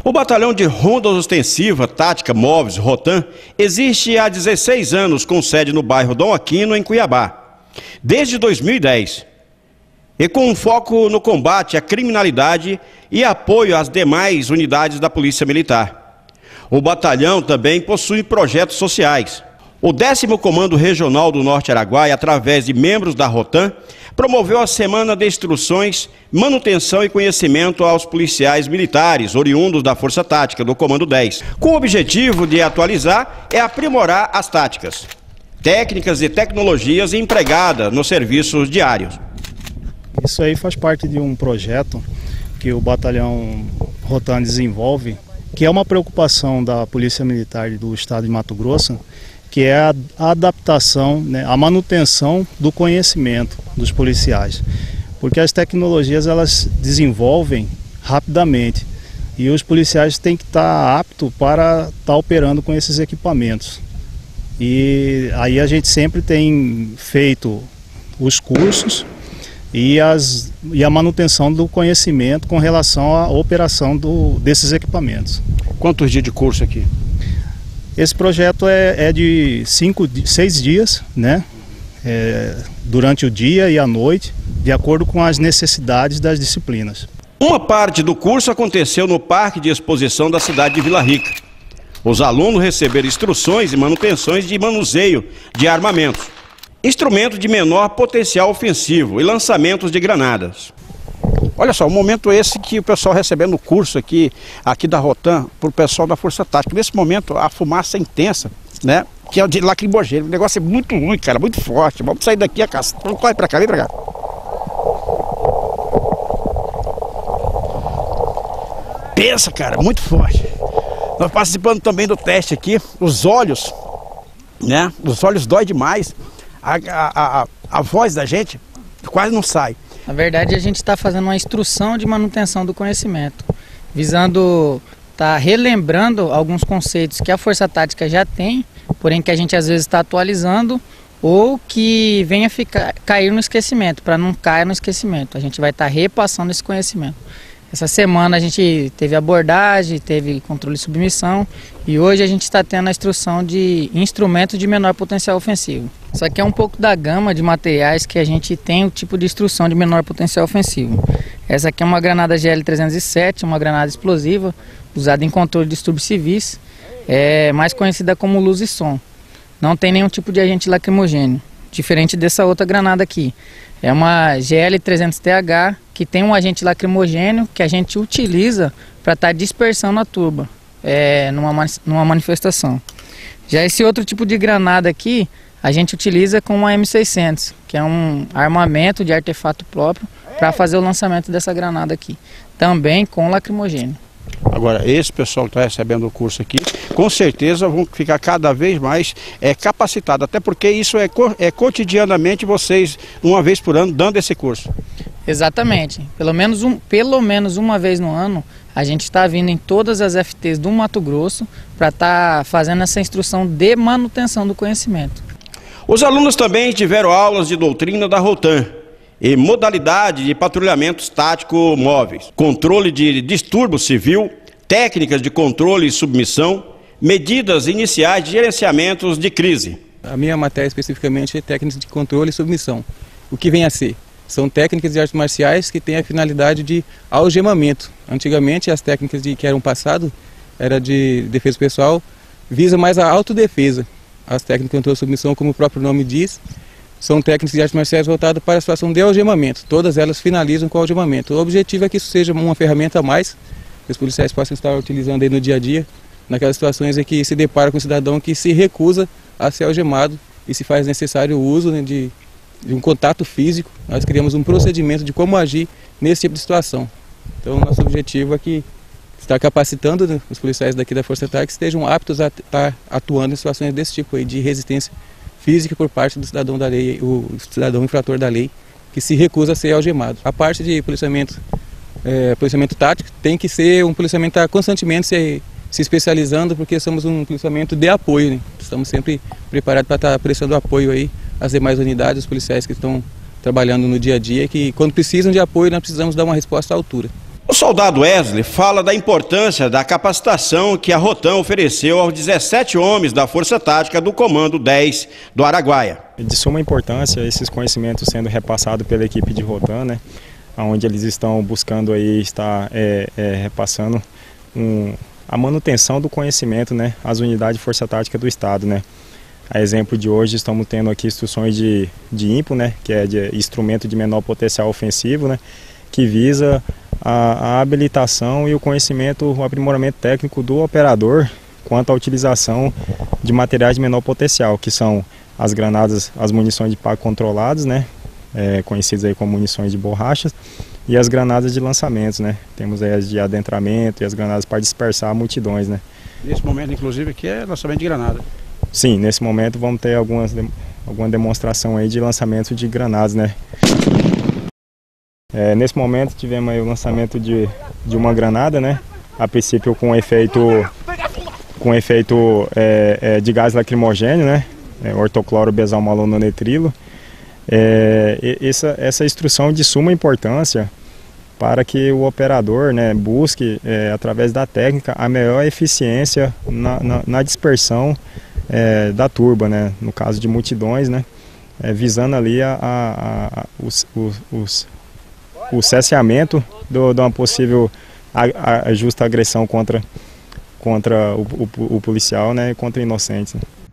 O Batalhão de Ronda Ostensiva Tática Móveis Rotan existe há 16 anos com sede no bairro Dom Aquino, em Cuiabá, desde 2010. E com um foco no combate à criminalidade e apoio às demais unidades da Polícia Militar. O batalhão também possui projetos sociais. O 10º Comando Regional do Norte Araguaia, através de membros da Rotan, promoveu a Semana de Instruções, Manutenção e Conhecimento aos policiais militares, oriundos da Força Tática do Comando 10, com o objetivo de atualizar e aprimorar as táticas, técnicas e tecnologias empregadas nos serviços diários. Isso aí faz parte de um projeto que o Batalhão Rotan desenvolve, que é uma preocupação da Polícia Militar do Estado de Mato Grosso, que é a adaptação, né, a manutenção do conhecimento dos policiais. Porque as tecnologias elas desenvolvem rapidamente e os policiais têm que estar aptos para estar operando com esses equipamentos. E aí a gente sempre tem feito os cursos e a manutenção do conhecimento com relação à operação desses equipamentos. Quantos dias de curso aqui? Esse projeto é de 6 dias, né? Durante o dia e a noite, de acordo com as necessidades das disciplinas. Uma parte do curso aconteceu no Parque de Exposição da cidade de Vila Rica. Os alunos receberam instruções e manutenções de manuseio de armamentos, instrumentos de menor potencial ofensivo e lançamentos de granadas. Olha só, o momento esse que o pessoal recebendo o curso aqui da Rotan, para o pessoal da Força Tática. Nesse momento, a fumaça é intensa, né? Que é o de lacrimogêneo. O negócio é muito ruim, cara, muito forte. Vamos sair daqui, a caça. Corre pra cá, vem pra cá. Pensa, cara, muito forte. Nós participando também do teste aqui, os olhos, né? Os olhos dói demais. A voz da gente quase não sai. Na verdade, a gente está fazendo uma instrução de manutenção do conhecimento, visando estar relembrando alguns conceitos que a Força Tática já tem, porém que a gente às vezes está atualizando ou que venha cair no esquecimento, para não cair no esquecimento. A gente vai estar repassando esse conhecimento. Essa semana a gente teve abordagem, teve controle e submissão e hoje a gente está tendo a instrução de instrumentos de menor potencial ofensivo. Isso aqui é um pouco da gama de materiais que a gente tem o tipo de instrução de menor potencial ofensivo. Essa aqui é uma granada GL307, uma granada explosiva usada em controle de distúrbios civis, mais conhecida como luz e som. Não tem nenhum tipo de agente lacrimogêneo, diferente dessa outra granada aqui. É uma GL300TH que tem um agente lacrimogêneo que a gente utiliza para estar dispersando a turba numa manifestação. Já esse outro tipo de granada aqui, a gente utiliza com uma M600, que é um armamento de artefato próprio para fazer o lançamento dessa granada aqui, também com lacrimogênio. Agora, esse pessoal que está recebendo o curso aqui, com certeza vão ficar cada vez mais capacitados, até porque isso é cotidianamente vocês, uma vez por ano, dando esse curso. Exatamente. Pelo menos uma vez no ano, a gente está vindo em todas as FTs do Mato Grosso para estar fazendo essa instrução de manutenção do conhecimento. Os alunos também tiveram aulas de doutrina da Rotan e modalidade de patrulhamentos táticos móveis, controle de distúrbio civil, técnicas de controle e submissão, medidas iniciais de gerenciamentos de crise. A minha matéria especificamente é técnicas de controle e submissão. O que vem a ser? São técnicas de artes marciais que têm a finalidade de algemamento. Antigamente as técnicas que eram passado era de defesa pessoal, visa mais a autodefesa. As técnicas de controle e submissão, como o próprio nome diz, são técnicas de artes marciais voltadas para a situação de algemamento. Todas elas finalizam com algemamento. O objetivo é que isso seja uma ferramenta a mais, que os policiais possam estar utilizando aí no dia a dia, naquelas situações em que se depara com um cidadão que se recusa a ser algemado e se faz necessário o uso, né, de um contato físico. Nós criamos um procedimento de como agir nesse tipo de situação. Então, nosso objetivo é que estar capacitando, né, os policiais daqui da Força Tática que estejam aptos a estar atuando em situações desse tipo aí, de resistência física por parte do cidadão da lei, o cidadão infrator da lei, que se recusa a ser algemado. A parte de policiamento tático tem que ser um policiamento que está constantemente se especializando, porque somos um policiamento de apoio, né? Estamos sempre preparados para estar prestando apoio aí às demais unidades, os policiais que estão trabalhando no dia a dia, que quando precisam de apoio nós precisamos dar uma resposta à altura. O soldado Wesley fala da importância da capacitação que a Rotam ofereceu aos 17 homens da Força Tática do Comando 10 do Araguaia. De suma importância esses conhecimentos sendo repassados pela equipe de Rotam, né, onde eles estão buscando aí estar repassando a manutenção do conhecimento, né, às unidades de Força Tática do Estado, né. A exemplo de hoje estamos tendo aqui instruções de IMPO, né, que é de instrumento de menor potencial ofensivo, né, que visa a habilitação e o conhecimento, o aprimoramento técnico do operador quanto à utilização de materiais de menor potencial, que são as granadas, as munições de pago controladas, né, conhecidas aí como munições de borrachas, e as granadas de lançamentos, né. Temos aí as de adentramento e as granadas para dispersar multidões, né. Nesse momento, inclusive, aqui é lançamento de granada. Sim, nesse momento vamos ter alguma demonstração aí de lançamento de granadas, né. Nesse momento tivemos aí o lançamento de uma granada, né, a princípio com efeito de gás lacrimogêneo, né, ortocloro besalmalononetrilo. Essa instrução de suma importância para que o operador, né, busque, através da técnica, a melhor eficiência na dispersão da turba, né, no caso de multidões, né, visando ali o cesseamento de uma possível justa agressão contra o policial, né, contra inocentes.